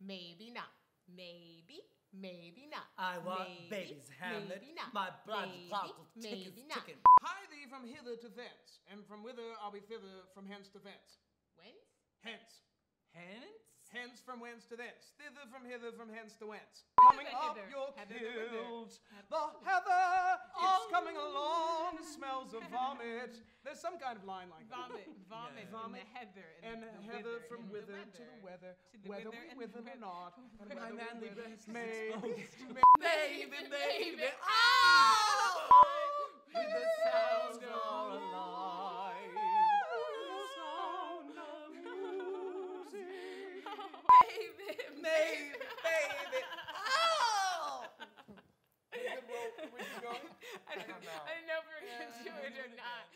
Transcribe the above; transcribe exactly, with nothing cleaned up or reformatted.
maybe not. Maybe, maybe not. I want maybe, babies, Hamlet. Maybe not. My blood maybe, clots of maybe tickets, not. ticking. Hie thee from hither to thence, and from whither I'll be thither, from hence to thence. Whence? Hence. Hence? Hence from whence to thence. Thither from hither, from hence to whence. Heather, Coming up hither. your Heather, the whither. kills. The heather, it's coming along, smells of vomit. There's some kind of line like that. Vomit, vomit, Yeah. and Vomit. the heather, and, And the heather wither, from and whither the to the weather, to the whether wither we and wither the or not. And My whether we manly wither, breast is maybe, exposed. maybe, Baby, baby, Oh! with the sounds are alive. The sound of music. Baby, Baby, baby, oh! we can go. We can go. I didn't, I didn't know if we were going to do it or not.